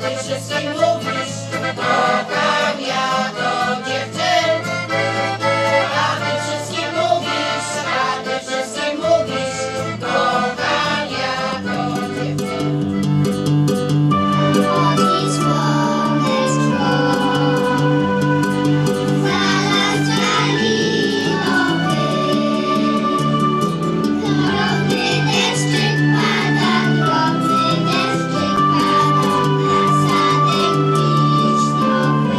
ty wszystkim mówisz, kocham ja to dziewczyn. A ty wszystkim mówisz, kocham ja to dziewczyn. Chodzi słoneczko, zaraz malinowy, drobny deszczyk pada, drobny deszczyk pada na sadek wiśniowy.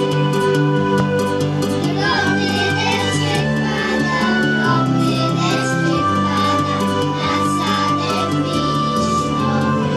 Drobny deszczyk pada, drobny deszczyk pada na sadek wiśniowy.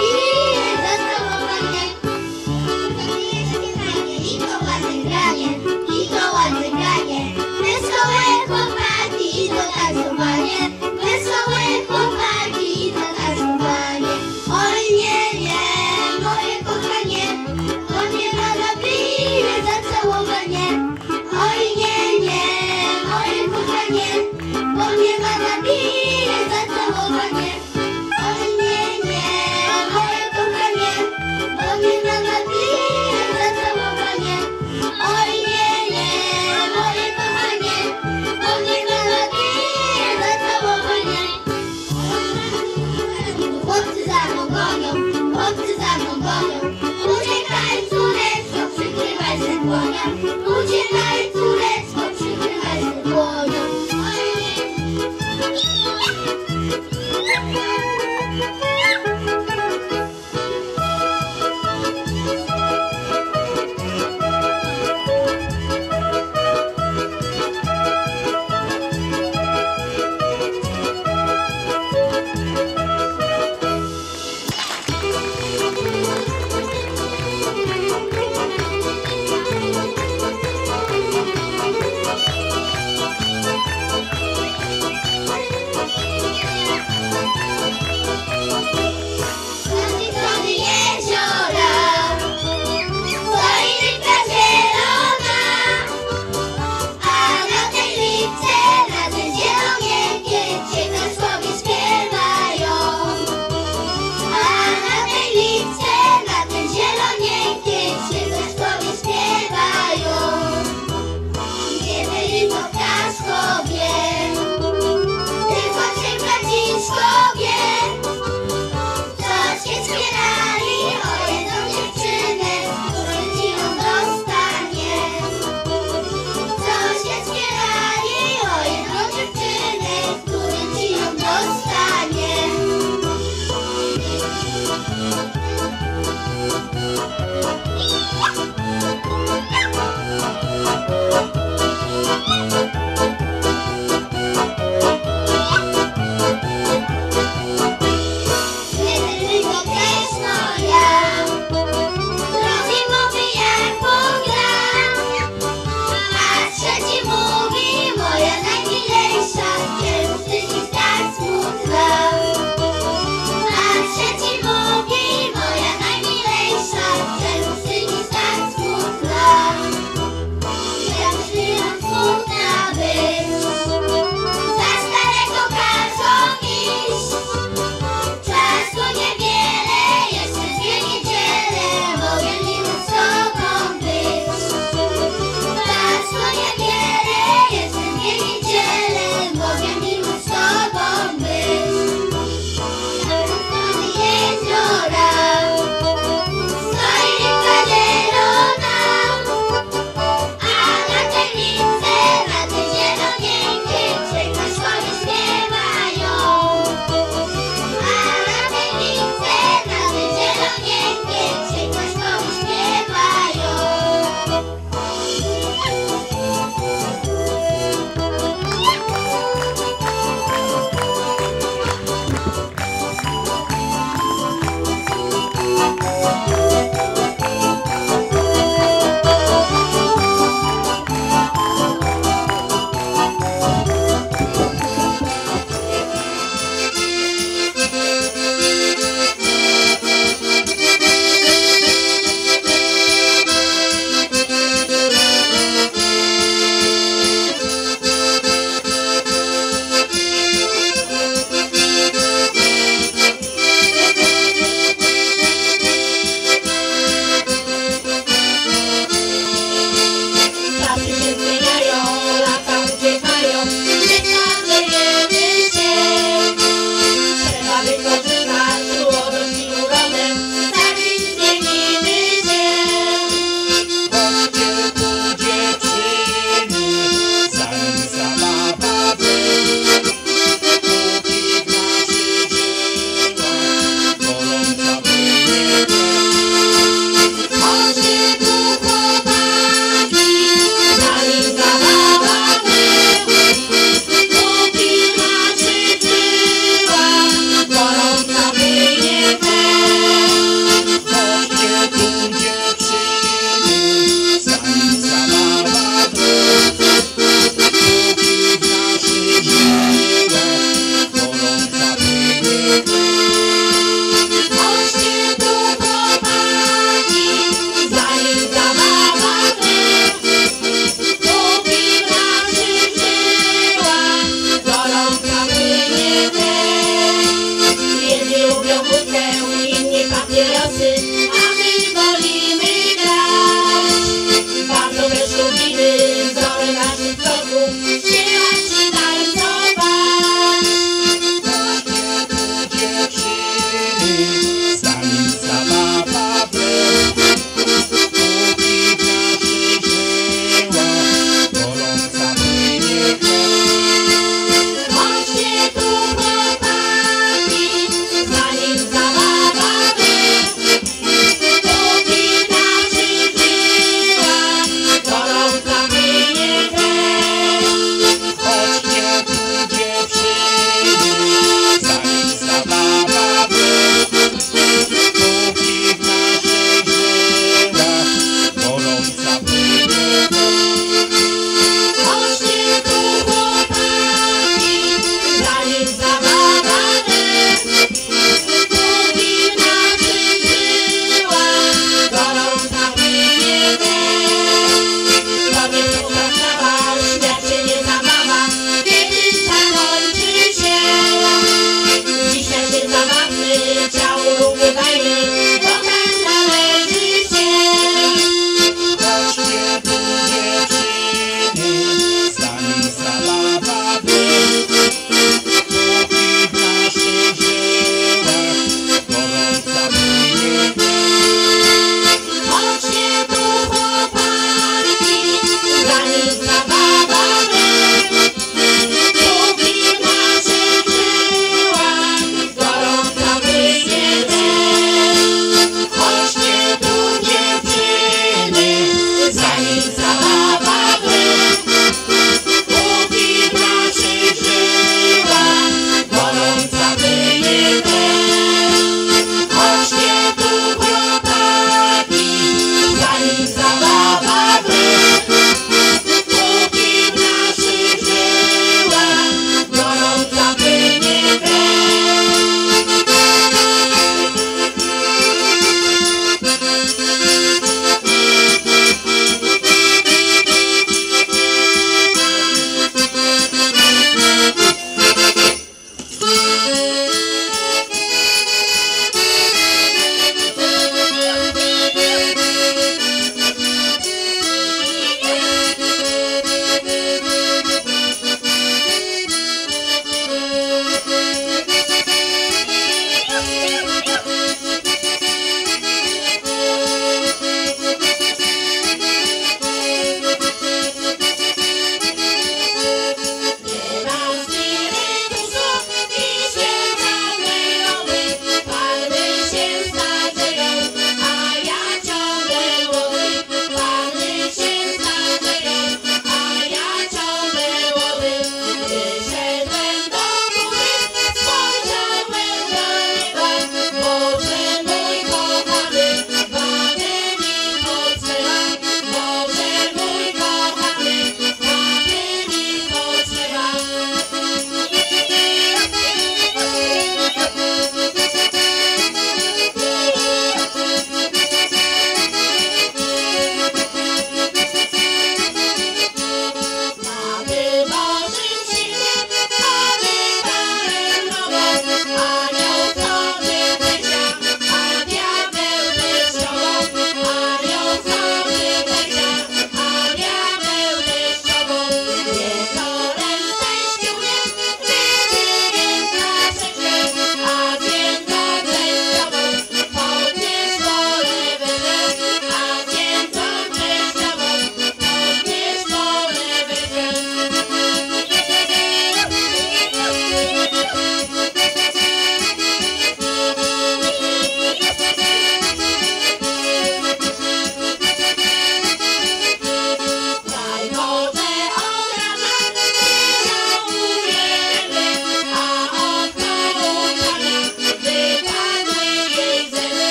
bije za całowanie. I to ładne granie, i to ładne granie. Wesołe chłopaki i to tańcowanie. Wesołe chłopaki i to tańcowanie. Oj nie, moje kochanie, bo mnie mama bije za całowanie. Oj nie, moje kochanie, bo mnie mama bije za całowanie. Oj nie, moje kochanie, bo mnie mama bije za całowanie. Oj nie, moje kochanie, bo mnie mama bije za całowanie. Chłopcy za mną gonią, chłopcy za mną gonią. Uciekaj córeczko, przykrywaj się dłonią. Uciekaj córeczko, przykrywaj się dłonią. Oj Czasu niewiele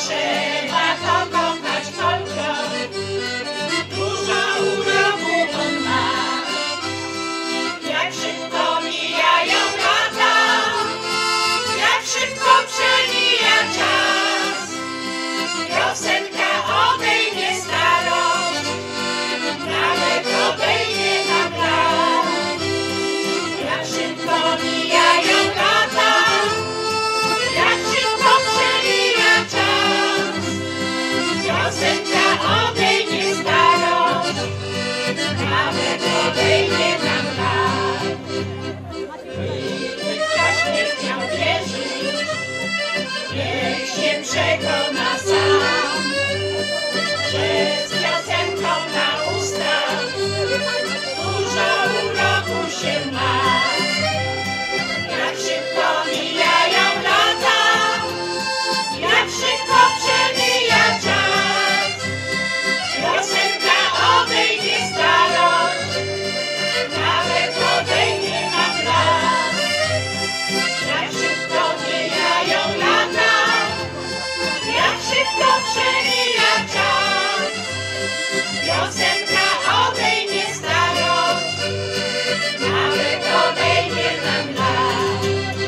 trzeba go kochać Kolko, dużo uroku on ma. Jak szybko mijają lata, jak szybko przemija czas. Piosenka obejmie starość, nawet obejmie nam lat. Jak szybko mijają lata, jak szybko przemija czas. Piosenka obejmie starość, nawet obejmie nam lat. Gdyby ktoś nie chciał wierzyć, niech się przekona sam, że z piosenką na ustach dużo uroku się ma. Jak szybko mijają lata, jak szybko przemija czas. Piosenka obejmie starość, nawet obejmie nam lat. Jak szybko mijają lata, jak szybko przemija czas. Piosenka obejmie starość, nawet obejmie nam lat.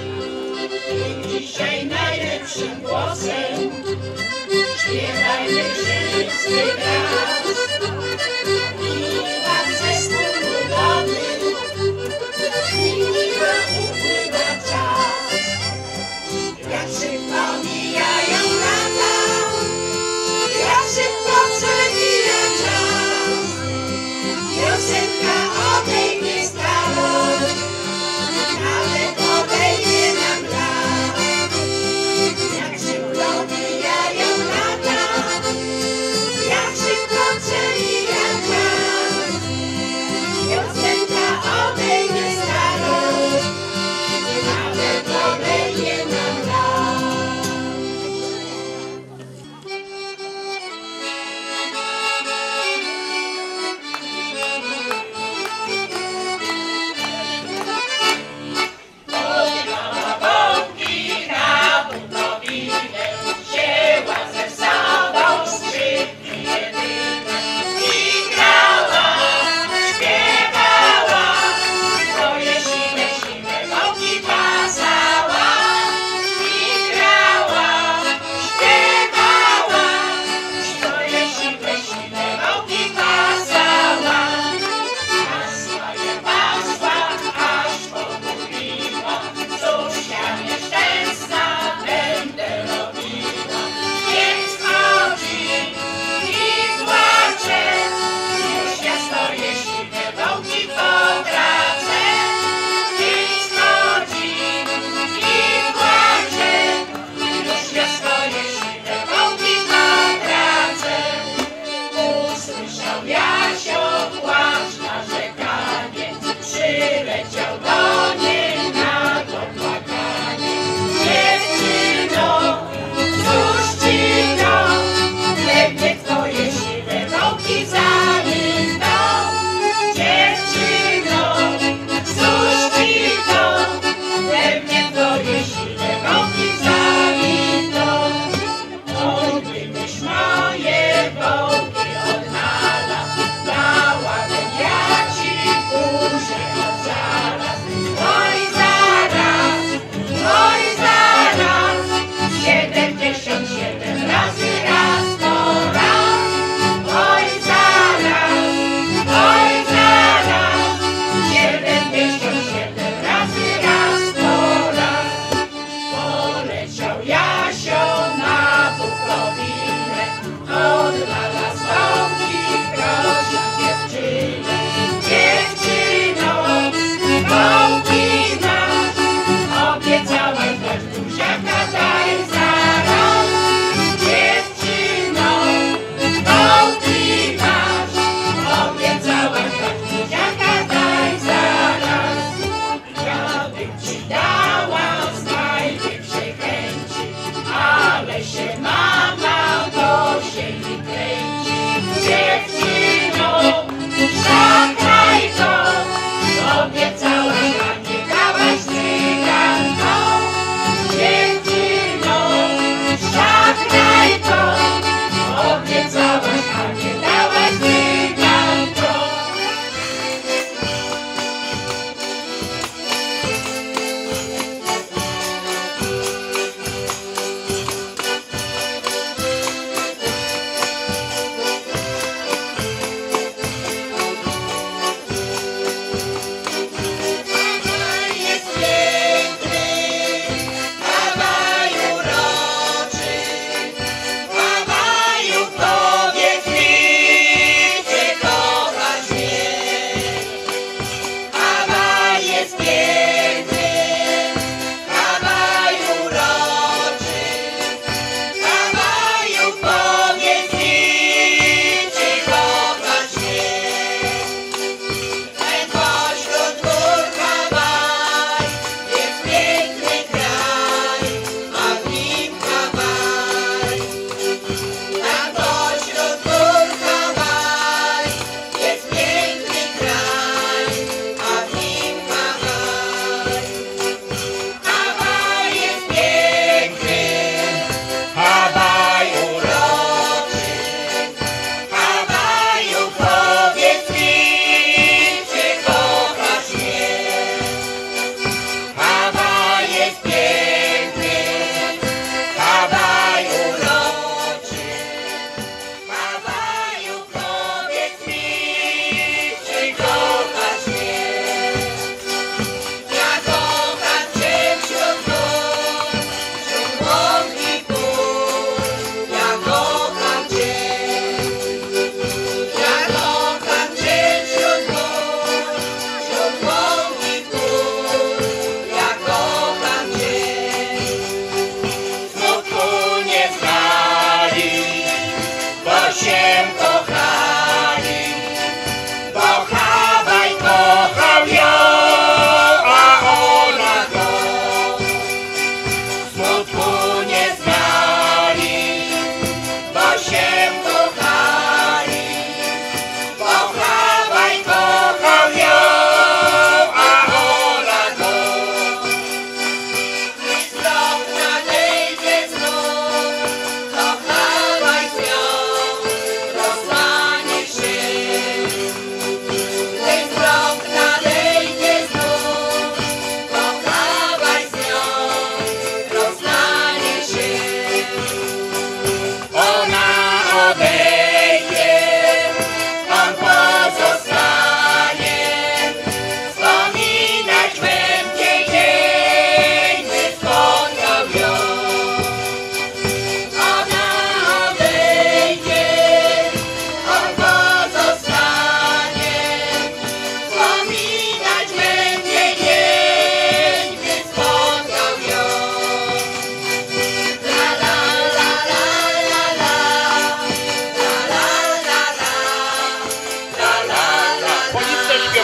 I dzisiaj najlepszym głosem śpiewajmy wszyscy raz. I wam zespół ludowy, miło upływa czas. Jak szybko mijają lata, jak szybko przemija czas. Piosenka obejmie starość, nawet obejmie nam lat. Jak szybko mijają lata, jak szybko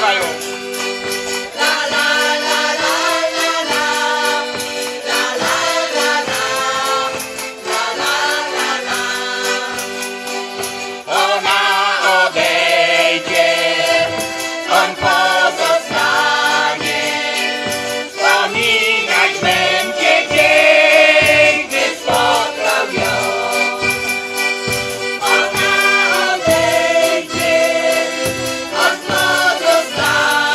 śpiewają. La la la la la la. La la la la. La la la la. Ona odejdzie, on pozostanie. Wspominać będzie dzień, gdy spotkał ją. Ona odejdzie, on pozostanie.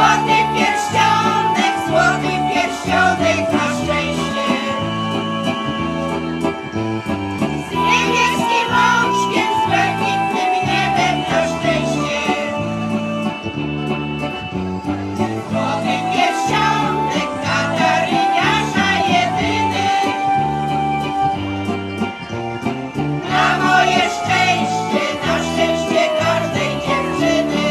złoty pierścionek na szczęście. Z niebieskim oczkiem, z błękitnym niebem na szczęście. Złoty pierścionek kataryniarza jedyny. Na moje szczęście, na szczęście każdej dziewczyny.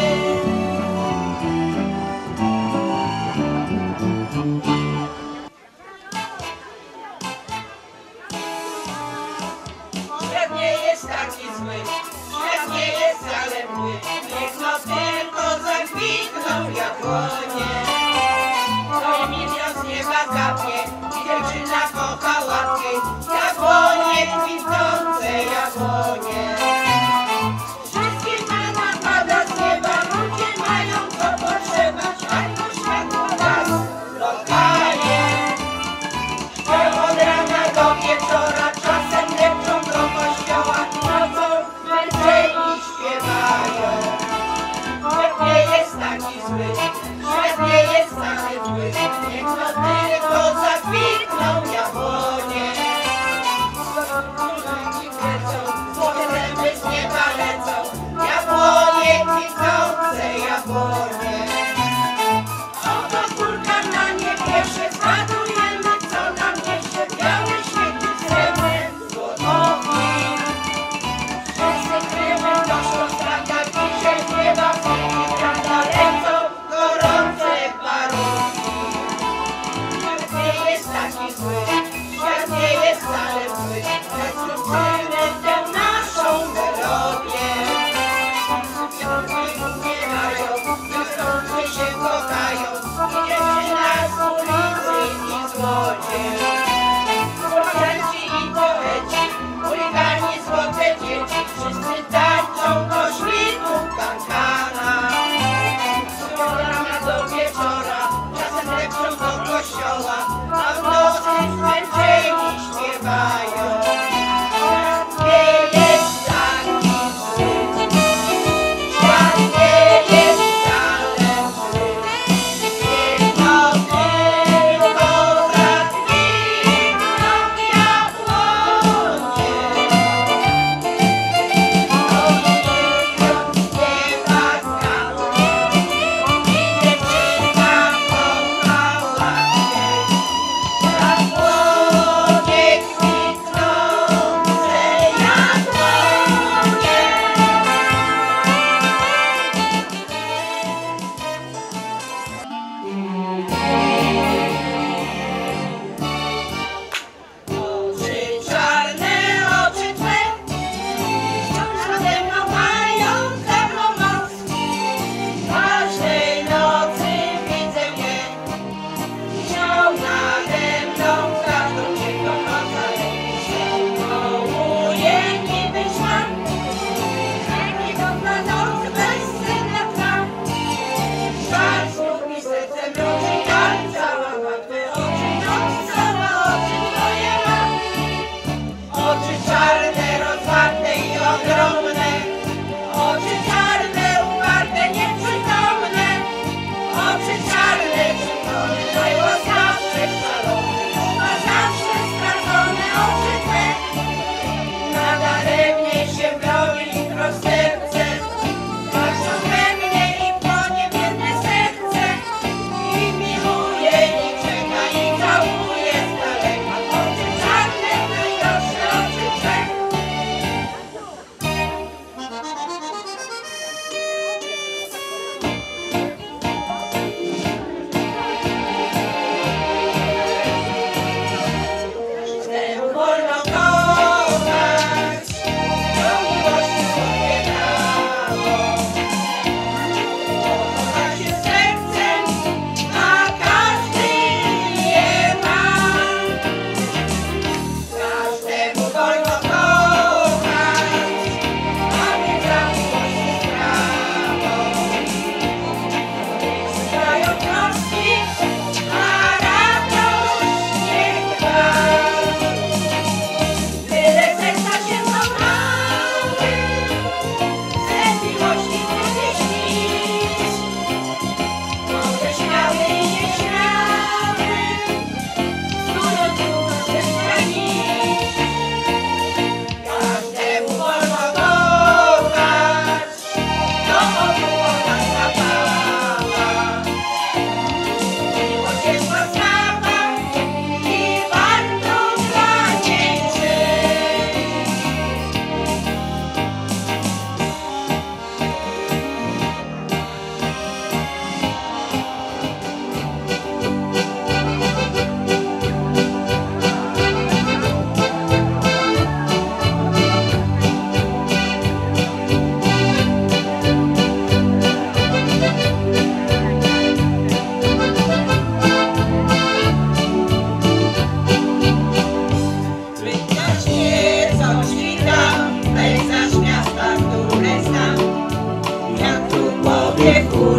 Świat nie jest taki zły, świat nie jest wcale mły. Niech no tylko zakwitną jabłonie. To milion z nieba kapnie i dziewczyna kocha łatwiej. Jabłonie kwitnące, jabłonie. Wszystkie Pana pada z nieba, ludzie mają co potrzeba. Światło, światło gaz rozdaje. Od rana do wieczora, czasem depczą do kościoła, nocą męczeni śpiewają. Świat nie jest taki zły, świat nie jest wcale zły. Niech no tylko zakwitną jabłonie. Złote zęby z nieba lecą, jabłonie kwitnące, jabłonie. Oto kurka na niebiesie, zgadujemy co nam niesie. Biały świetny srebrem, złotowi. Wszyscy krymy do szlofraka, dzisiaj z nieba wzejdzie prawda. Ręką gorące parówki. Świat nie jest taki zły, świat nie jest wcale zły. Jak słyszymy tę naszą melodię. Świątki umiewają,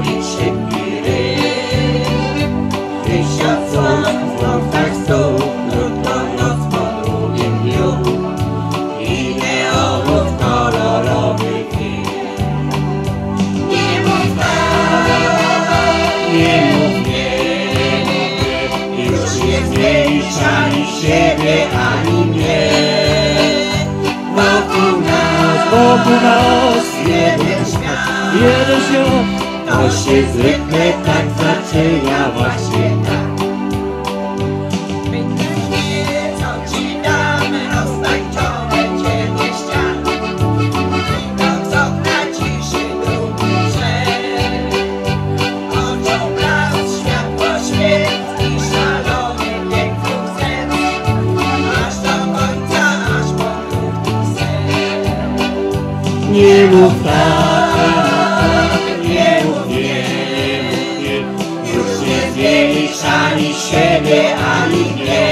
tulić szybki ryb. 1000 słów w wąsach stóp, krótką noc po długim dniu i neonów kolorowych film. Nie mów tak, nie mów nie, już nie zmienisz ani siebie, ani mnie. Wokół nas jeden świat, to się zwykle tak zaczyna, właśnie tak. Co ci damy roztańczone cienie ścian, widok z okna ciszy drugi brzeg. Oczą blask, światło świec i szalony bieg dwóch serc, aż do końca, aż po drugi sen. Nie mów tak, nie mów nie, już nie zmienisz ani siebie, ani mnie.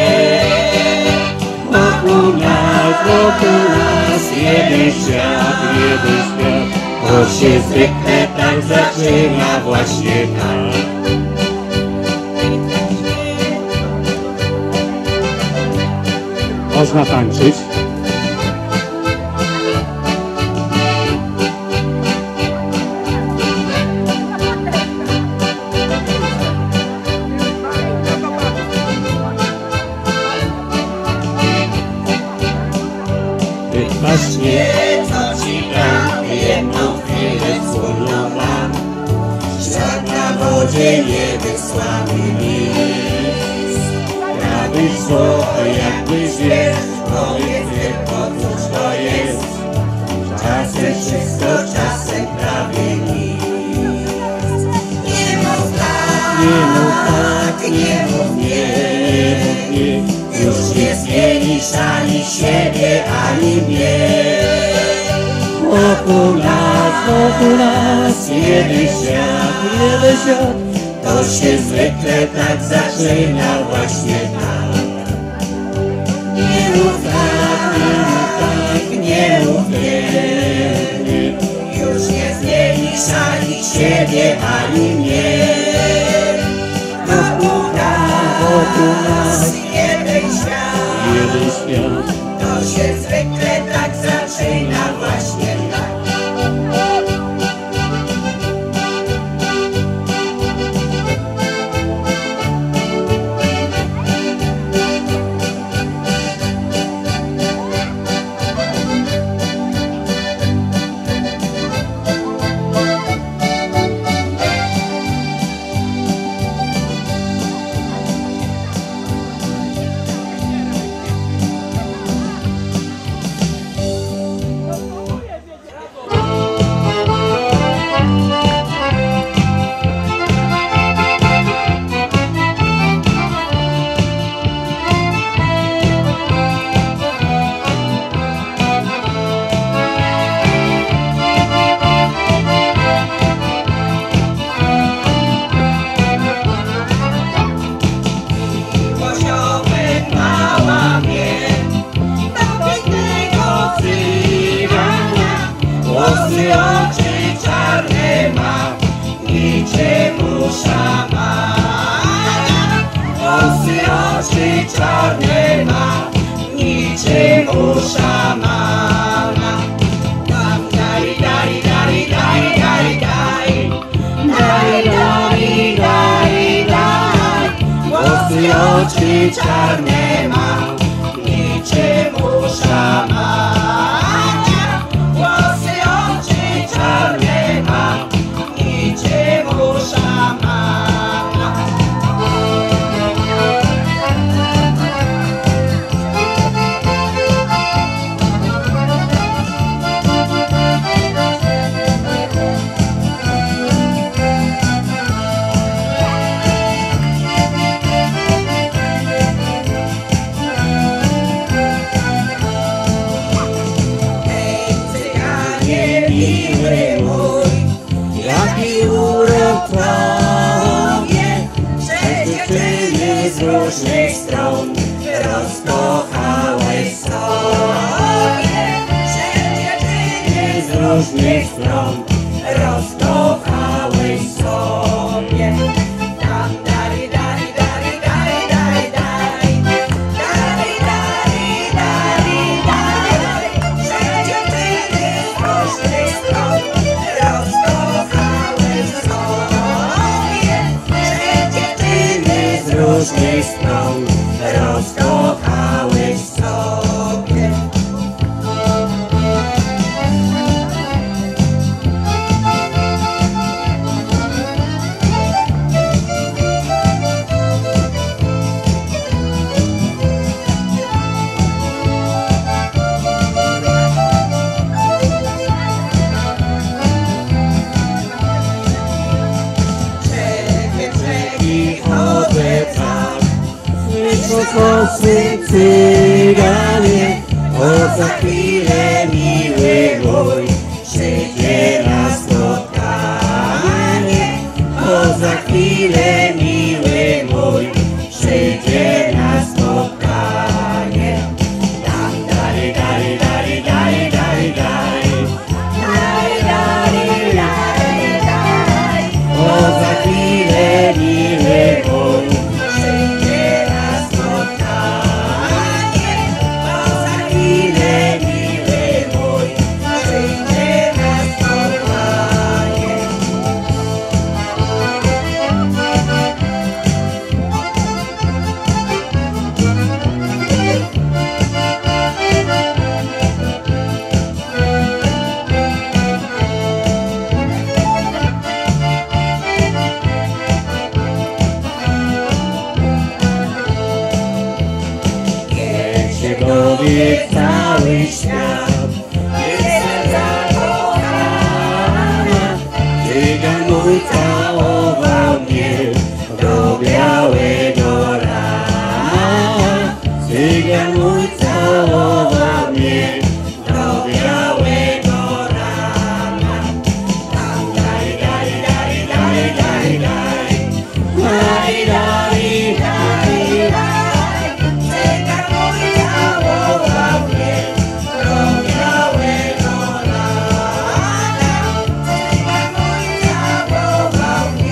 Wokół nas jeden świat, to się zwykle tak zaczyna, właśnie tak. Można tańczyć. Właśnie co ci dam, jedną chwilę wspólną mam. Świat na wodzie niewysłany list. Prawy słowo jakbyś wiesz, powiedz tylko cóż to jest. Czasem wszystko, czasem prawie nic. Nie mów tak, nie mów nie, już nie zmienisz ani siebie, ani mnie. Wokół nas jeden świat, to się zwykle tak zaczyna, właśnie tak. Nie mów tak, nie mów nie, już nie zmienisz ani siebie, ani mnie. Wokół nas jeden świat, to się zwykle tak zaczyna, właśnie tak. Włosy, oczy czarne ma, niczym szamana. Włosy, oczy czarne ma, niczym szamana. Daj, daj, daj, daj, daj, daj, daj, daj, daj, daj, daj. Włosy, oczy czarne ma, niczym szamana. Czarne ma, niczym szamana. Miły mój, jaki urok Twoje, że dziewczyny z różnych stron rozkochałeś sobie. Że dziewczyny z różnych stron rozkochałeś sobie. miałeś stron, rozkochałeś sobie. Wysokosy cyganie, o za chwilę miły mój przyjdzie na spotkanie. O za chwilę miły mój przyjdzie na spotkanie. Daj, daj, daj, daj, daj, daj, daj. Daj, daj, daj, daj. O za chwilę miły mój przyjdzie na spotkanie. O za chwilę miły mój przyjdzie na spotkanie. Niech się dowie cały świat, jestem zakochana. Cygan mój całował mnie do białego rana. Cygan mój całował mnie do białego rana. Daj, daj, daj, daj, daj, daj. Daj, daj, daj, daj. Cygan mój całował mnie do białego rana. Cygan mój całował mnie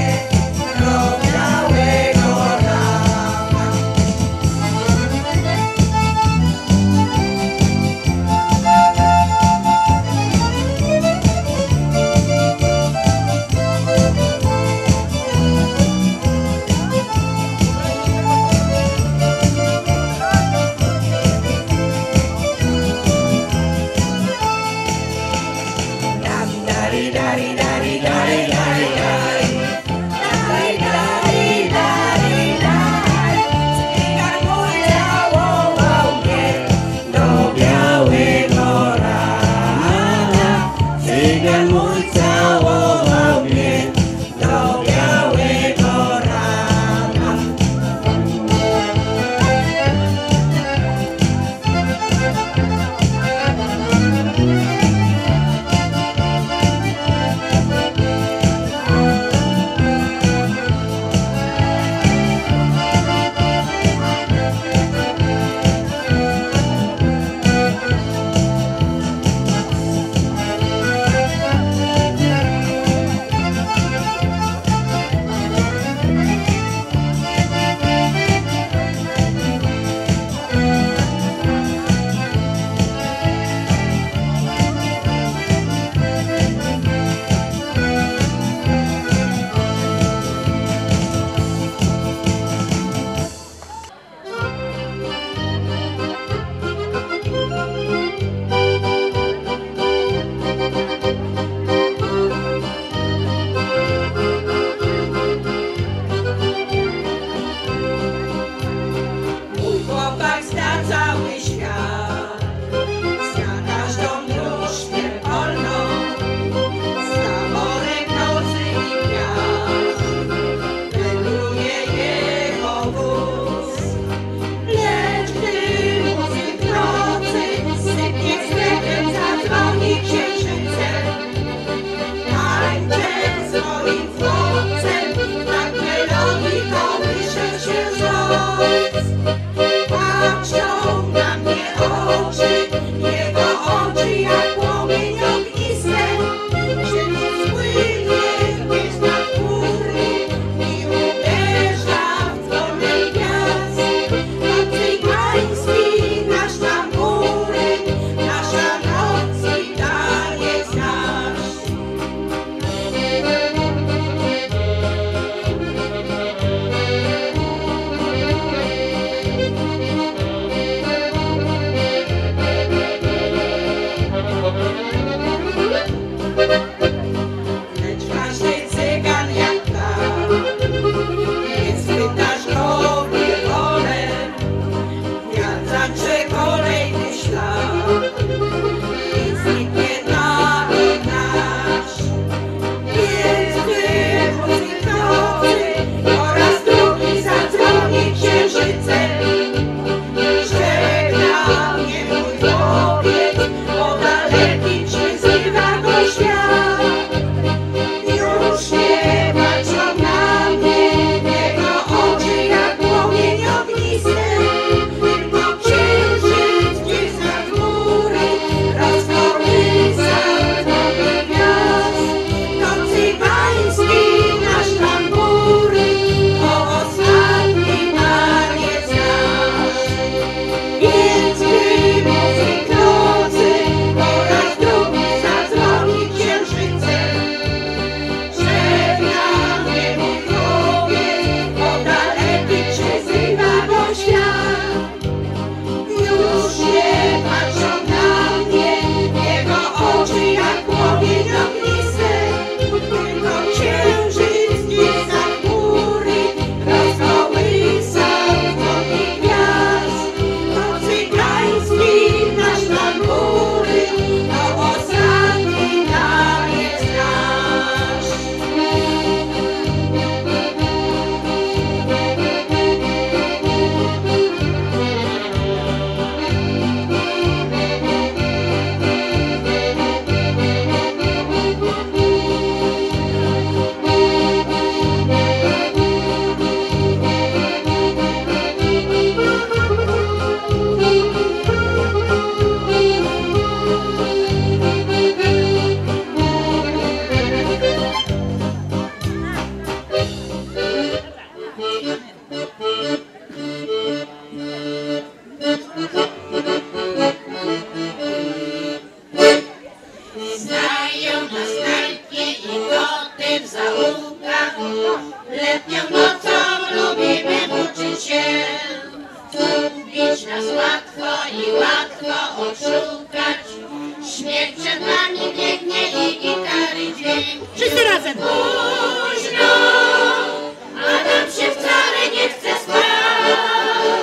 sztuka. Letnią nocą lubimy uczyć się. Zgubić nas łatwo i łatwo oszukać. Śmiech przed nami biegnie i gitary dźwięk. Wszyscy razem! Późno, a nam się wcale nie chce spać.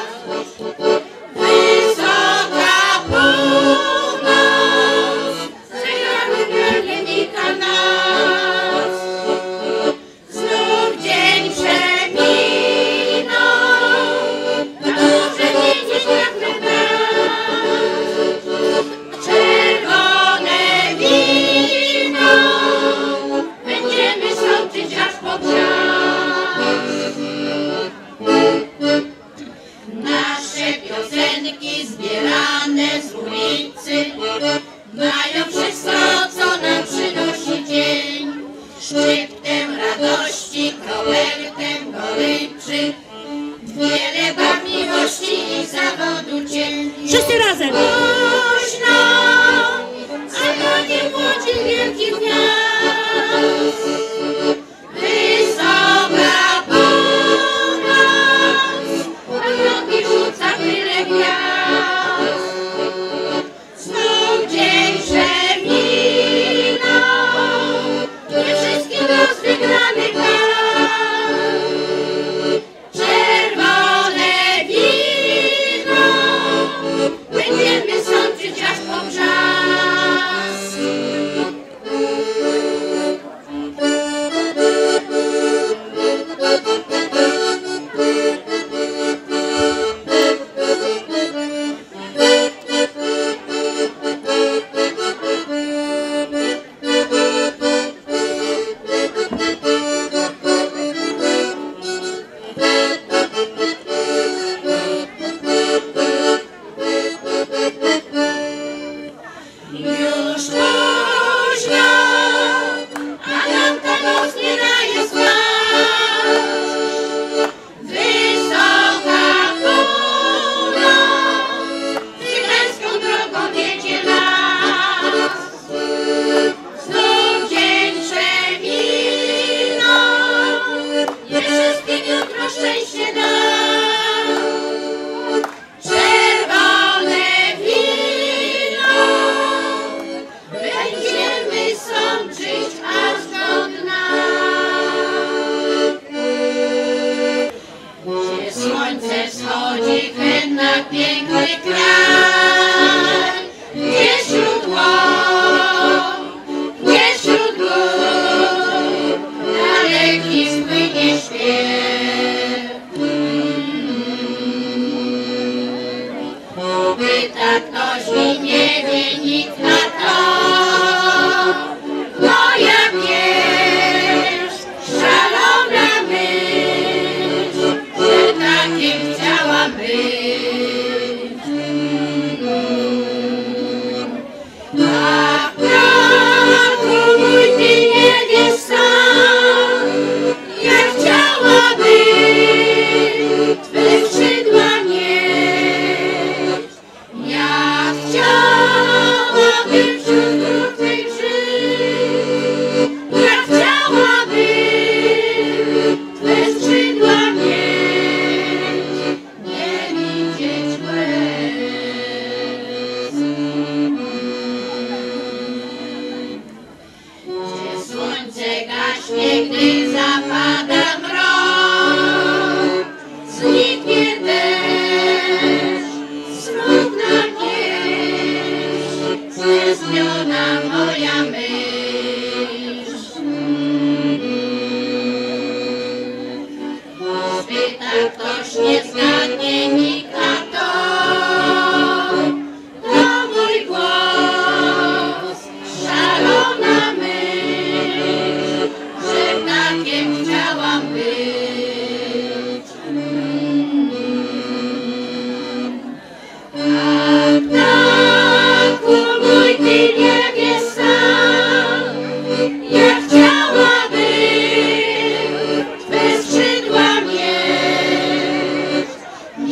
Wysoka północ, zegary gwiazdnika nas. Znów dzień przeminął, a może widzieć jak nas. Czerwone wino będziemy sączyć aż po brzeg. Nasze piosenki zbierane z ulicy mają wszystko, co nam przynosi dzień. Szczyptem radości, kawałkiem goryczy, wiele barw miłości i zawodu cień. Wszyscy razem! Późno, a to nie młodzi wielkich gwiazd. Wysoka północ, a nogi rzuca tyle gwiazd. Znów dzień przeminął, nie wszystkim los wygrany tak. Czerwone wino będziemy sączyć aż po brzask. Już późno, a nam ta noc nie daje spać. Wysoka północ, cygańską drogą wiedzie nas. Znów dzień przeminął, nie wszystkim jutro szczęście da. Czerwone wino będziemy sączyć aż do dna. Gdzie słońce wschodzi hen na piękny kraj, gdzie wśród gór daleki spłynie śpiew. Pyta ktoś i nie wie nikt na to, moja pieśń, szalona myśl, że takim chciałam być. A w progu mój ty nie wiesz sam, jak chciałabym twe skrzydła mieć. Ja chciałabym wśród gór twych żyć. Ja chciałabym twe skrzydła mieć, nie widzieć łez. Gdzie słońce gaśnie, gdy zapada mrok, zniknie deszcz, smutna pieśń, stęskniona moja myśl. Spyta ktoś, nie zgadnie nikt, a to mój głos, szalona myśl, że takiem chciałam być. A ptaku mój, ty nie wiesz sam, jak chciałabym twe skrzydła mieć.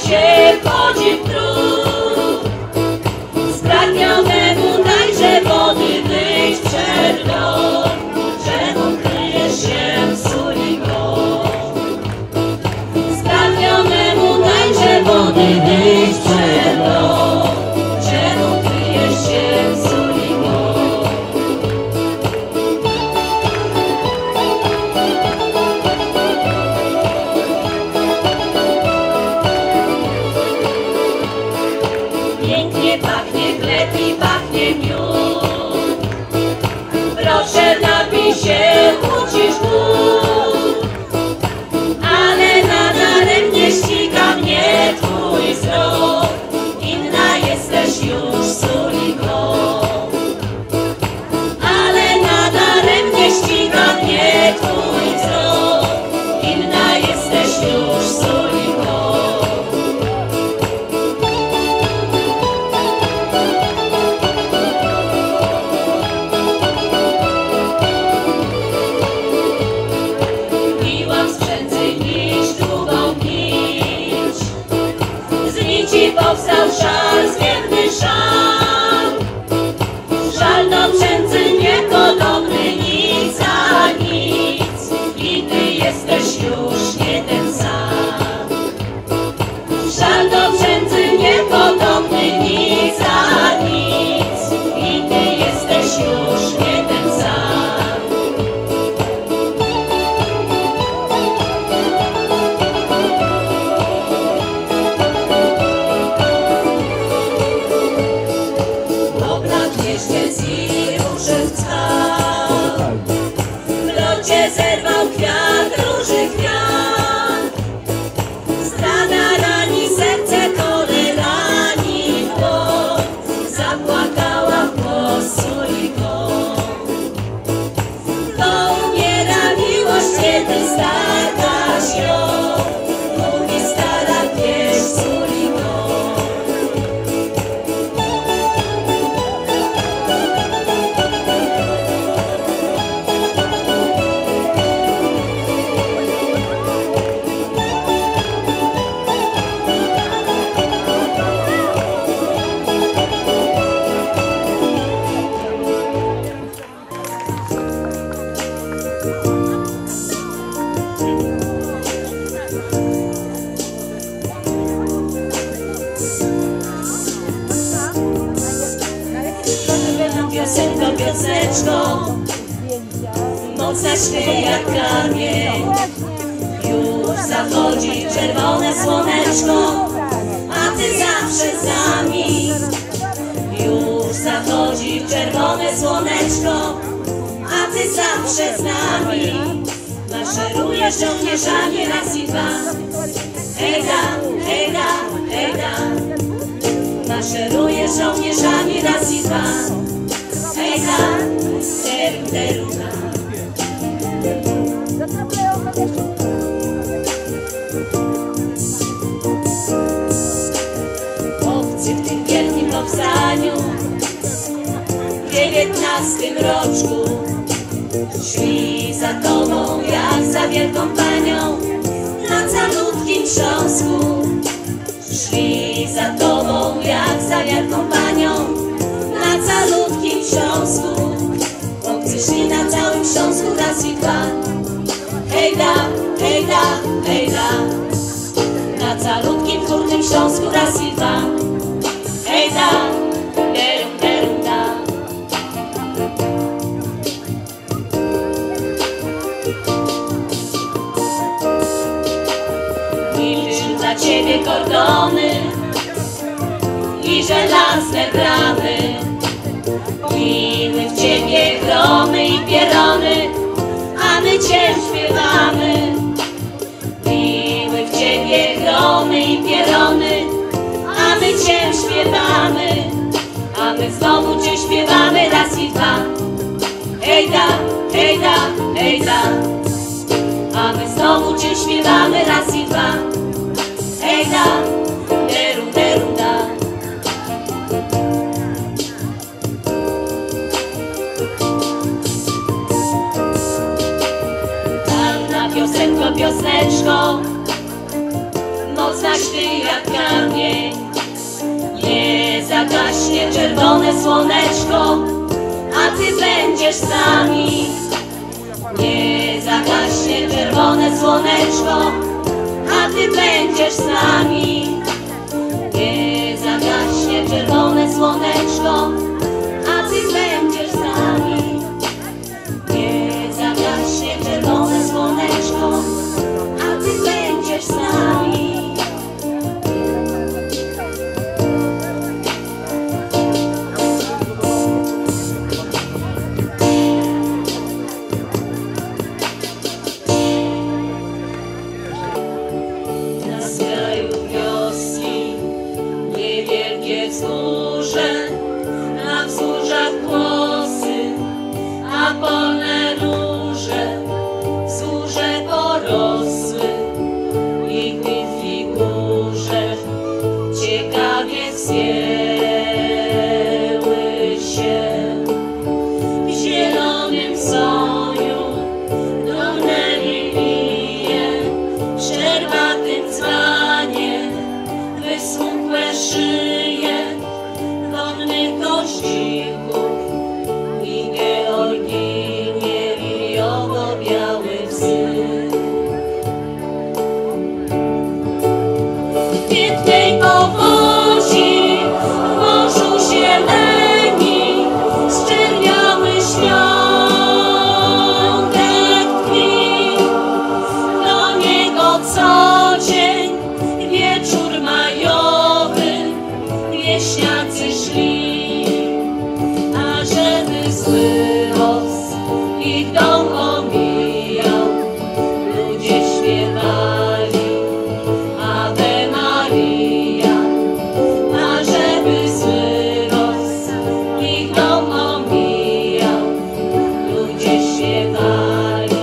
się wchodzi w trud. Spragnionemu dajże wody wyjść przed dom, czemu kryjesz się w suli go? Spragnionemu dajże wody wyjść przed dom, czemu kryjesz się w suli go? Pięknie pachnie chleb i pachnie miód. Proszę napij się, ucisz głód. Ale nadaremnie ściga mnie twój wzrok. Inna jesteś już Suliko. Ale nadaremnie ściga mnie twój wzrok. Inna jesteś już Suliko. Powstał szal, zwiewny szal. Żal do przędzy niepodobny, nic za nic. I ty jesteś już nie ten sam. Żal do przędzy niepodobny, nic za nic. I ty jesteś już nie ten sam. Zerwał kwiat, róży kwiat. Zdrada rani serce, kole rani w bok. Zapłakała w głos Suliko. Bo umiera miłość, kiedy stargasz ją. Mówi stara pieśń Suliko. Piosenko, pioseczko, mocna śpiew jak kamień. Już zachodzi czerwone słoneczko, a ty zawsze z nami. Już zachodzi czerwone słoneczko, a ty zawsze z nami. Maszerujesz żołnierzami raz i dwa. Hejda, hejda, hejda. Maszerujesz żołnierzami raz i dwa. Hejda, teru, teruda. Chłopcy w tym wielkim powstaniu w 19 roczku szli za tobą jak za wielką panią na calutkim Śląsku. Szli za tobą jak za wielką panią na calutkim Śląsku. Chłopcy szli na całym Śląsku raz i dwa. Hejda, hejda, hejda. Na calutkim Górnym Śląsku raz i dwa. Hejda, derum, derum, da. Milczą dla ciebie kordony i żelazne bramy. Biły w ciebie gromy i pierony, a my cię śpiewamy. Biły w ciebie gromy i pierony, a my cię śpiewamy. A my znowu cię śpiewamy raz i dwa. Hejda, hejda, hejda. A my znowu cię śpiewamy raz i dwa. Hejda, deru, deru, da. Piosenko, piosneczko, zaś Ty jak kamień. Nie zagaśnie czerwone słoneczko, a Ty będziesz z nami. Nie zagaśnie czerwone słoneczko, a Ty będziesz z nami. Nie zagaśnie czerwone słoneczko, a Ty będziesz z nami. Nie zagaśnie czerwone słoneczko, a Ty będziesz z nami. Wzgórze, na wzgórzach kłosy, a polne róże, wzgórze porosły i w figurze ciekawie wzięły się. W zielonym soju dumne lilie, w szczerbatym dzbanie wysmukłe szyje wonnych goździków i georginie liliowo-biały wzy. W pięknej powodzi w morzu zieleni zczerniały świątek tkwi. Do niego co dzień wieczór majowy wieśniacy szli, ażeby zły los ich dom omijał. Ludzie śpiewali Ave Maria, ażeby zły los ich dom omijał. Ludzie śpiewali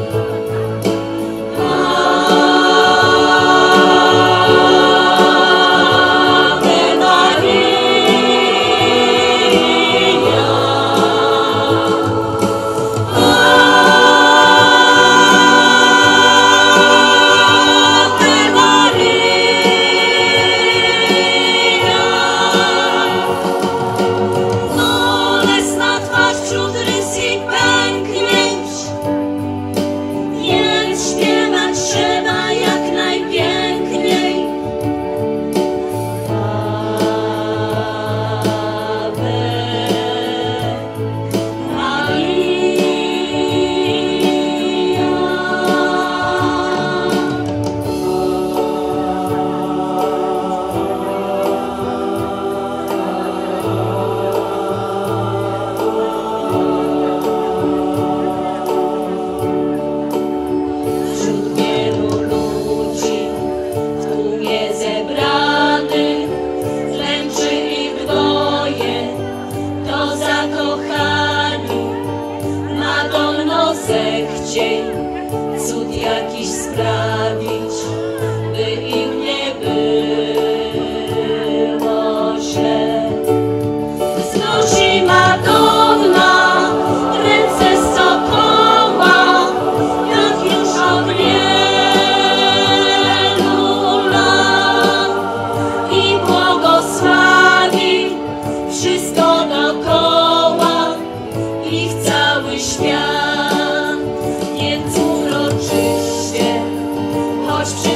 cud jakiś sprawić, by im nie było źle. Znosi Madonna ręce z sokoła, jak już od wielu lat, i błogosławi wszystko dookoła, ich cały świat. Więc uroczyście, choć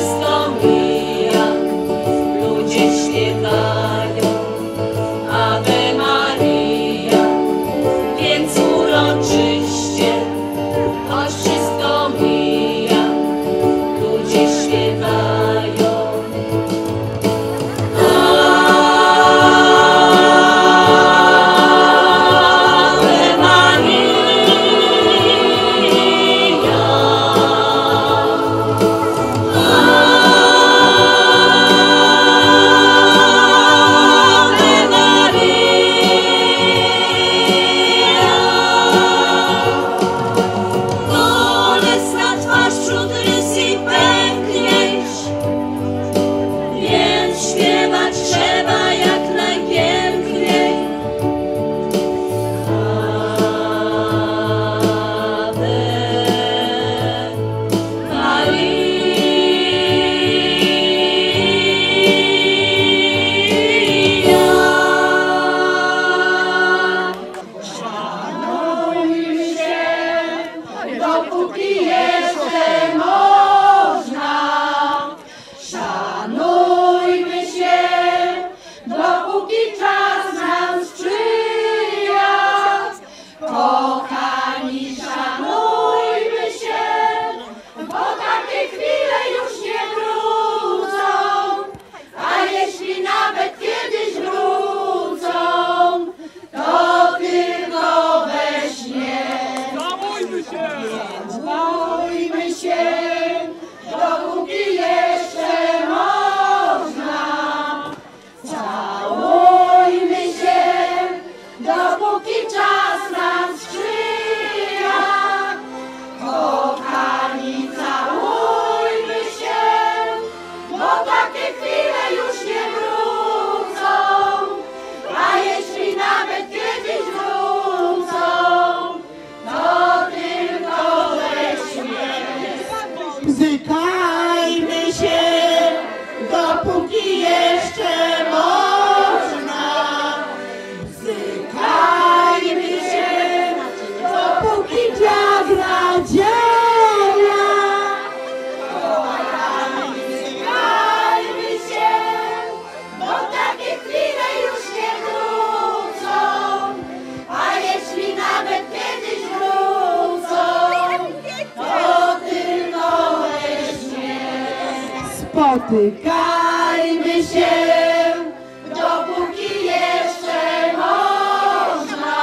Spotykajmy się, dopóki jeszcze można.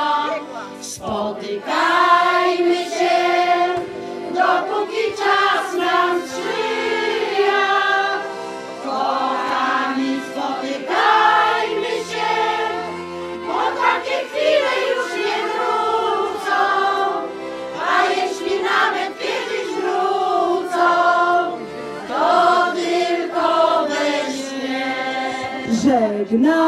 Spotykajmy się, dopóki czas nam sprzyja. Kochani, spotykajmy się, bo takie chwile już nie wrócą. A jeśli nawet kiedyś wrócą, to tylko we śnie. Żegnam